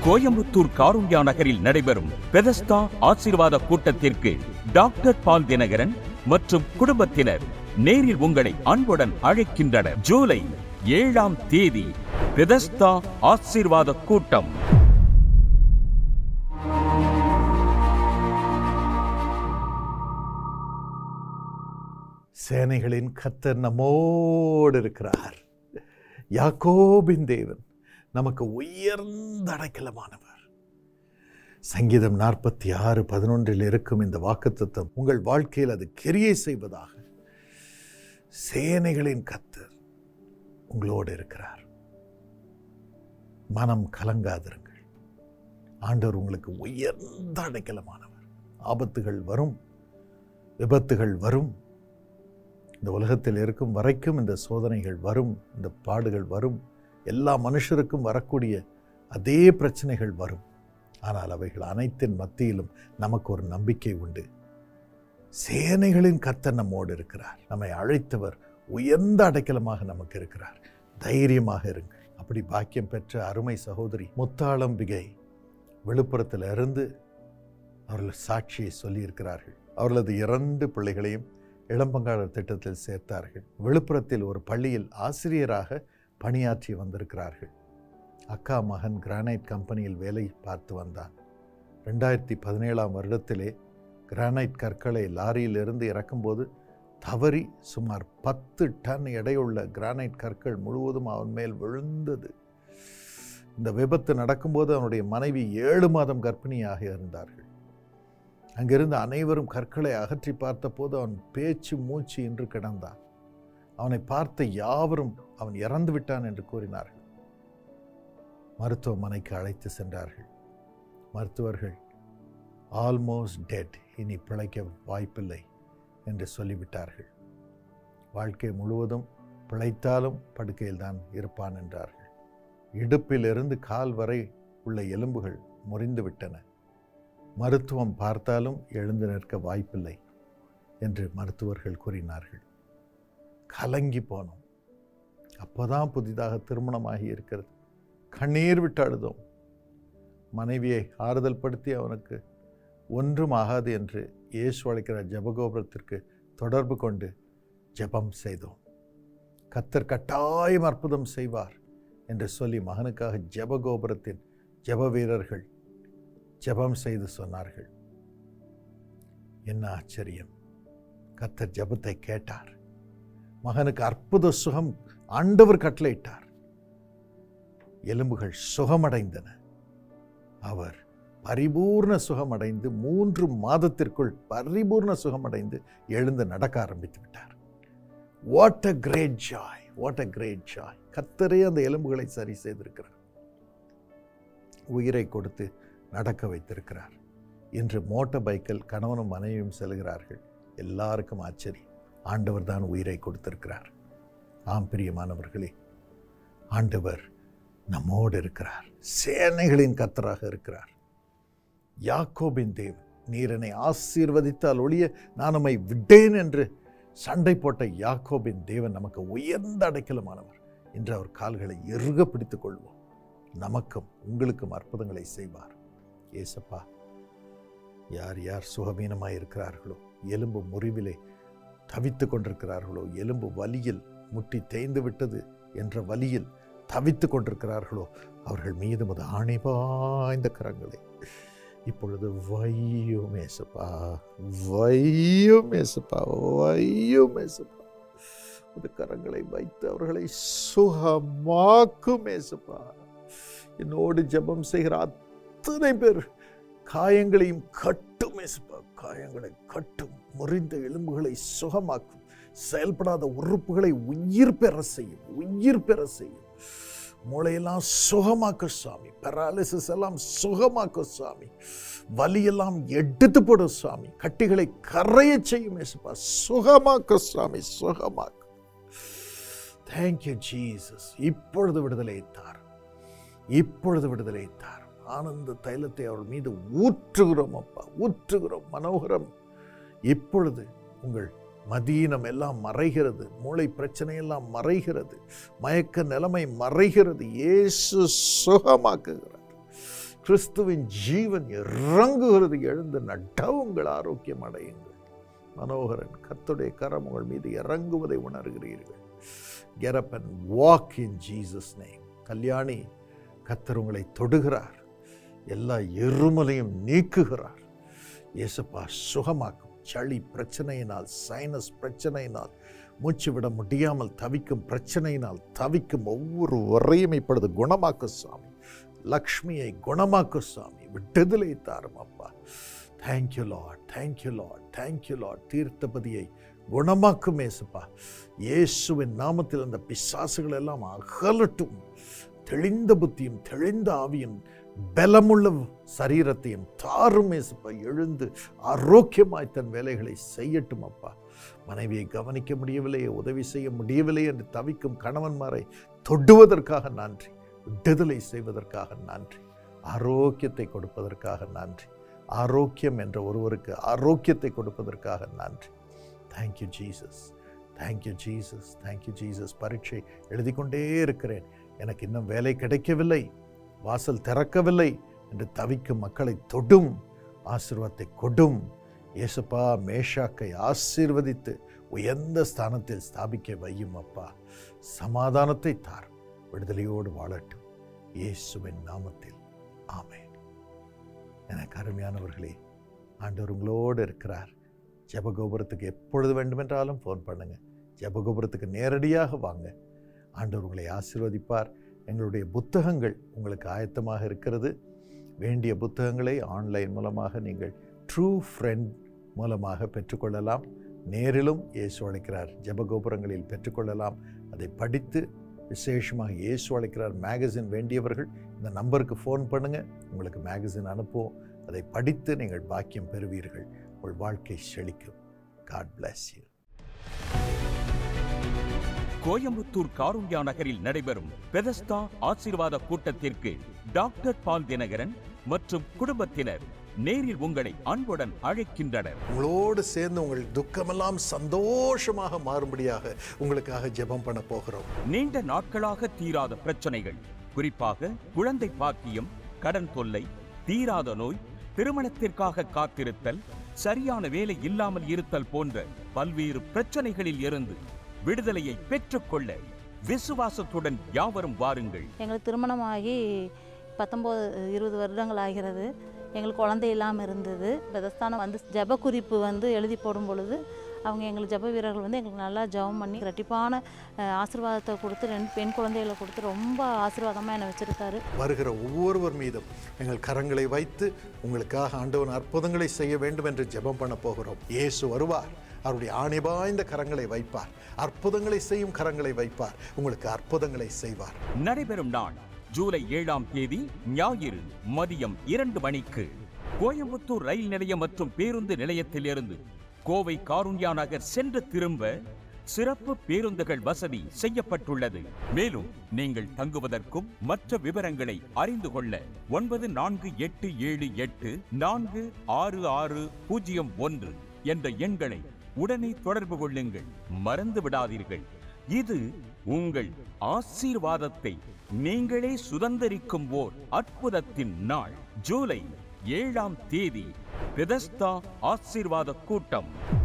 கோயம்புத்தூர் காருண்யா நகரில் நடைபெறும் பெதஸ்தா ஆசீர்வாத கூட்டத்திற்கு டாக்டர் பால் தினகரன் மற்றும் குடும்பத்தினர் நேரில் உங்களை அன்புடன் அழைக்கின்றனர். ஜூலை 7ஆம் தேதி பெதஸ்தா ஆசீர்வாத கூட்டம். சேனைகளின் கர்த்தர் நம்மோடு இருக்கிறார். யாக்கோபின் தேவன் நமக்கு உயர்ந்த அடைக்கலமானவர். சங்கீதம் 46:11 இருக்கும் இந்த வாக்குத்தத்தம் உங்கள் வாழ்க்கையில் அது கிரியை செய்வதாக. சேனைகளின் கர்த்தர் உங்களோடு இருக்கிறார். மனம் கலங்காதிருங்கள். ஆண்டவர் உங்களுக்கு உயர்ந்த அடைக்கலமானவர். ஆபத்துகள் வரும், விபத்துகள் வரும், இந்த உலகத்தில் இருக்கும் வரைக்கும் இந்த சோதனைகள் வரும், இந்த பாடுகள் வரும், எல்லா மனுஷருக்கும் வரக்கூடிய அதே பிரச்சனைகள் வரும். ஆனால் அவைகள் அனைத்தின் மத்தியிலும் நமக்கு ஒரு நம்பிக்கை உண்டு. சேனைகளின் கர்த்தர் நம்மோடு இருக்கிறார். நம்மை அழைத்தவர் உயர்ந்த அடைக்கலமாக நமக்கு இருக்கிறார். தைரியமாக இருங்கள். அப்படி பாக்கியம் பெற்ற அருமை சகோதரி முத்தாளம்பிகை விழுப்புரத்தில் இருந்து அவர்கள் சாட்சியை சொல்லியிருக்கிறார்கள். அவர்களது 2 பிள்ளைகளையும் இளம்பங்காளர் திட்டத்தில் சேர்த்தார்கள். விழுப்புரத்தில் ஒரு பள்ளியில் ஆசிரியராக பணியாற்றி வந்திருக்கிறார்கள். அக்கா மகன் கிரானைட் கம்பெனியில் வேலை பார்த்து வந்தான். 2017ஆம் வருடத்திலே கிரானைட் கற்களை லாரியிலிருந்து இறக்கும்போது தவறி சுமார் 10 டன் எடையுள்ள கிரானைட் கற்கள் முழுவதும் அவன் மேல் விழுந்தது. இந்த விபத்து நடக்கும்போது அவனுடைய மனைவி 7 மாதம் கர்ப்பிணியாக இருந்தார்கள். அங்கிருந்து அனைவரும் கற்களை அகற்றி பார்த்தபோது அவன் பேச்சு மூச்சு இன்று கிடந்தான். அவனை பார்த்த யாவரும் அவன் இறந்து விட்டான் என்று கூறினார்கள். மருத்துவமனைக்கு அழைத்து சென்றார்கள். மருத்துவர்கள் ஆல்மோஸ்ட் டெட், இனி பிழைக்க வாய்ப்பில்லை என்று சொல்லிவிட்டார்கள். வாழ்க்கை முழுவதும் பிழைத்தாலும் படுக்கையில் தான் இருப்பான் என்றார்கள். இடுப்பிலிருந்து கால் வரை உள்ள எலும்புகள் முறிந்து விட்டன. மருத்துவம் பார்த்தாலும் எழுந்து நிற்க வாய்ப்பில்லை என்று மருத்துவர்கள் கூறினார்கள். கலங்கி போனோம். அப்போதான் புதிதாக திருமணமாகி இருக்கிறது. கண்ணீர் விட்டு அழுதோம். மனைவியை ஆறுதல் படுத்தி அவனுக்கு ஒன்றும் ஆகாது என்று இயேசு அழைக்கிற ஜெபகோபுரத்திற்கு தொடர்பு கொண்டு ஜெபம் செய்தோம். கர்த்தர் கட்டாயம் அற்புதம் செய்வார் என்று சொல்லி மகனுக்காக ஜெபகோபுரத்தின் ஜெப வீரர்கள் ஜெபம் செய்து சொன்னார்கள். என்ன ஆச்சரியம்! கர்த்தர் ஜெபத்தை கேட்டார். மகனுக்கு அற்புத சுகம் ஆண்டவர் கட்டளையிட்டார். எலும்புகள் சுகமடைந்தன. அவர் பரிபூர்ண சுகமடைந்து 3 மாதத்திற்குள் பரிபூர்ண சுகமடைந்து எழுந்து நடக்க ஆரம்பித்து விட்டார். What a great joy, what a great joy! கர்த்தரே அந்த எலும்புகளை சரி செய்திருக்கிறார். உயிரை கொடுத்து நடக்க வைத்திருக்கிறார். இன்று மோட்டார் பைக்கில் கணவனும் மனைவியும் செல்கிறார்கள். எல்லாருக்கும் ஆச்சரியம். ஆண்டவர் தான் உயிரை கொடுத்திருக்கிறார். ஆம் பிரியமானவர்களே, ஆண்டவர் நம்மோடு இருக்கிறார். சேனைகளின் கர்த்தராக இருக்கிறார். யாக்கோபின் தேவன், நீர் என்னை ஆசீர்வதித்தால் ஒழிய நான் உம்மை விட்டேன் என்று சண்டை போட்ட யாக்கோபின் தேவன் நமக்கு உயர்ந்த அடைக்கலமானவர். இன்று அவர் கால்களை இறுக பிடித்துக் கொள்வோம். நமக்கும் உங்களுக்கும் அற்புதங்களை செய்வார். ஏசப்பா, யார் யார் சுகவீனமாய் இருக்கிறார்களோ, எலும்பு முறிவிலே தவித்து கொண்டிருக்கிறார்களோ, எலும்பு வலியில் முட்டி தேய்ந்து விட்டது என்ற வலியில் தவித்து கொண்டிருக்கிறார்களோ, அவர்கள் மீது முத ஆணை பாய்ந்த கரங்களை இப்பொழுது வையும் ஏசப்பா, வையும் ஏசப்பா, வையும் ஏசப்பா. முத கரங்களை வைத்து அவர்களை சுகமாக்கும் ஏசப்பா. என்னோடு ஜெபம் செய்கிற அத்தனை பேர் காயங்களையும் கட்டும் ஏசப்பா, காயங்களை கட்டும். முறிந்த எலும்புகளை சுகமாக்கும். செயல்படாத உறுப்புகளை உயிர் பெற செய்யும், உயிர் பெற செய்யும். மூளையெல்லாம் சுகமாக்க சுவாமி. பெராலிசிஸ் எல்லாம் சுகமாக்க சுவாமி. வலியெல்லாம் எடுத்து போடும் சுவாமி. கட்டிகளை கரைய செய்யும் ஏசப்பா. சுகமாக்க சுவாமி, சுகமாக்க. Thank you Jesus. இப்பொழுது விடுதலை தார், இப்பொழுது விடுதலை தார். ஆனந்த தைலத்தை அவர்கள் மீது ஊற்றுகிறோம் அப்பா, ஊற்றுகிறோம். மனோகரம், இப்பொழுது உங்கள் மதீனம் எல்லாம் மறைகிறது. மூளை பிரச்சனை எல்லாம் மறைகிறது. மயக்க நிலைமை மறைகிறது. இயேசு சுகமாக்குகிறார். கிறிஸ்துவின் ஜீவன் இறங்குகிறது. எழுந்து நடவுங்கள், ஆரோக்கியம் அடையுங்கள். மனோகரன், கர்த்தருடைய கரம் உங்கள் மீது இறங்குவதை உணர்கிறீர்கள். Get up and walk in Jesus' name. Kalyani, கர்த்தர் உங்களை தொடுகிறார். எல்லா இருமலையும் நீக்குகிறார். இயேசுப்பா சுகமாக்கும். சளி பிரச்சனையினால், சைனஸ் பிரச்சனையினால், மூச்சு விட முடியாமல் தவிக்கும் பிரச்சனையினால் தவிக்கும் ஒவ்வொருவரையும் இப்பொழுது குணமாக்கு சுவாமி. லக்ஷ்மியை குணமாக்கு சுவாமி. விடுதலை தாரும் அப்பா. Thank you lord, thank you lord, thank you lord. தீர்த்தபதியை குணமாக்கும் இயேசுப்பா. இயேசுவின் நாமத்தில் அந்த பிசாசுகள் எல்லாம் அகலட்டும். தெளிந்த புத்தியும் தெளிந்த ஆவியும் பலமுள்ள சரீரத்தையும் தாரும் இயேசுப்பா. எழுந்து ஆரோக்கியமாய் தன் வேலைகளை செய்யட்டும் அப்பா. மனைவியை கவனிக்க முடியவில்லையே, உதவி செய்ய முடியவில்லை என்று தவிக்கும் கணவன்மாரை தொடுவதற்காக நன்றி. விடுதலை செய்வதற்காக நன்றி. ஆரோக்கியத்தை கொடுப்பதற்காக நன்றி. ஆரோக்கியம் என்ற ஒருவருக்கு ஆரோக்கியத்தை கொடுப்பதற்காக நன்றி. Thank you Jesus, thank you Jesus, thank you Jesus. பரீட்சை எழுதி கொண்டே இருக்கிறேன், எனக்கு இன்னும் வேலை கிடைக்கவில்லை, வாசல் திறக்கவில்லை என்று தவிக்கும் மக்களை தொடும், ஆசீர்வாதத்தை கொடும். இயேசுப்பா, மேஷாக்கை ஆசீர்வதித்து உயர்ந்த ஸ்தானத்தில் ஸ்தாபிக்க வையும் அப்பா. சமாதானத்தை தார், விடுதலையோடு வாழட்டும் இயேசுவின் நாமத்தில். ஆமென். எனக்கு அருமையானவர்களே, ஆண்டவர் உங்களோடு இருக்கிறார். ஜெபகோபுரத்துக்கு எப்பொழுது வேண்டுமென்றாலும் ஃபோன் பண்ணுங்க. ஜெபகோபுரத்துக்கு நேரடியாக வாங்க. ஆண்டவர் உங்களை ஆசீர்வதிப்பார். எங்களுடைய புத்தகங்கள் உங்களுக்கு ஆயத்தமாக இருக்கிறது. வேண்டிய புத்தகங்களை ஆன்லைன் மூலமாக நீங்கள் ட்ரூ ஃப்ரெண்ட் மூலமாக பெற்றுக்கொள்ளலாம். நேரிலும் இயேசு அழைக்கிறார் ஜெபகோபுரங்களில் பெற்றுக்கொள்ளலாம். அதை படித்து விசேஷமாக இயேசு அழைக்கிறார் மேகசின் வேண்டியவர்கள் இந்த நம்பருக்கு ஃபோன் பண்ணுங்கள், உங்களுக்கு மேகசின் அனுப்புவோம். அதை படித்து நீங்கள் பாக்கியம் பெறுவீர்கள். உங்கள் வாழ்க்கை செழிக்கும். God bless you. Coimbatore Karunya நகரில் நடைபெறும் பெதஸ்தா ஆசீர்வாத கூட்டத்திற்கு டாக்டர் பால் தினகரன் மற்றும் குடும்பத்தினர் நேரில் உங்களை அன்புடன் அழைக்கின்றனர். உங்களோடு சேர்ந்து உங்கள் துக்கமெல்லாம் சந்தோஷமாக மாறும்படியாக உங்களுக்காக ஜெபம் பண்ண போகிறோம். நீண்ட நாட்களாக தீராத பிரச்சனைகள், குறிப்பாக குழந்தை பாக்கியம், கடன் தொல்லை, தீராத நோய், திருமணத்திற்காக காத்திருத்தல், சரியான வேலை இல்லாமல் இருத்தல் போன்ற பல்வேறு பிரச்சனைகளில் இருந்து விடுதலையை பெற்றுக்கொள்ள விசுவாசத்துடன் யாவரும் வாருங்கள். எங்களுக்கு திருமணமாகி 19-20 வருடங்கள் ஆகிறது. எங்களுக்கு குழந்தை இல்லாமல் இருந்தது. பெதஸ்தானம் ஜப குறிப்பு எழுதி போடும் பொழுது அவங்க எங்களுக்கு ஜப வீரர்கள் எங்களுக்கு நல்லா ஜபம் பண்ணி இரட்டிப்பான ஆசீர்வாதத்தை கொடுத்து 2 பெண் குழந்தைகளை கொடுத்து ரொம்ப ஆசீர்வாதமாக என்னை வச்சிருக்காரு. வருகிற ஒவ்வொருவர் மீதும் எங்கள் கரங்களை வைத்து உங்களுக்காக ஆண்டவன் அற்புதங்களை செய்ய வேண்டும் என்று ஜெபம் பண்ண போகிறோம். இயேசு வருவார், அவருடைய ஆணிபாய்ந்த கரங்களை வைப்பார், அற்புதங்களை செய்யும் கரங்களை வைப்பார், உங்களுக்கு அற்புதங்களை செய்வார். நடைபெறும் நாள் ஜூலை 7ஆம் தேதி ஞாயிறு மதியம் 2 மணிக்கு கோயம்புத்தூர் ரயில் நிலையம் மற்றும் பேருந்து நிலையத்திலிருந்து கோவை காருண்யா நகர் சென்று திரும்ப சிறப்பு பேருந்துகள் வசதி செய்யப்பட்டுள்ளது. மேலும் நீங்கள் தங்குவதற்கும் மற்ற விவரங்களை அறிந்து கொள்ள 9878746601 என்ற எண்களை உடனே தொடர்பு கொள்ளுங்கள். மறந்து விடாதீர்கள், இது உங்கள் ஆசீர்வாதத்தை நீங்களே சுதந்திரிக்கும் ஓர் அற்புதத்தின் நாள். ஜூலை 7ஆம் தேதி பெதஸ்தா ஆசீர்வாத கூட்டம்.